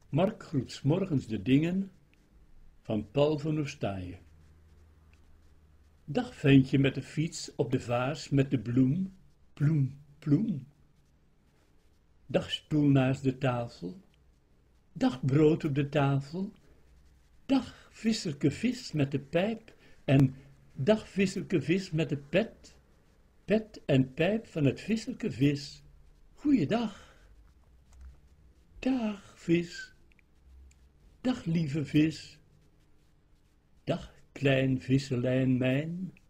Mark groet 's morgens de dingen van Paul van Ostaaien. Dag ventje met de fiets op de vaars met de bloem, ploem, ploem. Dag stoel naast de tafel, dag brood op de tafel, dag visserke vis met de pijp en dag visserke vis met de pet, pet en pijp van het visserke vis. Goeiedag. Dag vis, dag lieve vis, dag klein visselijn mijn.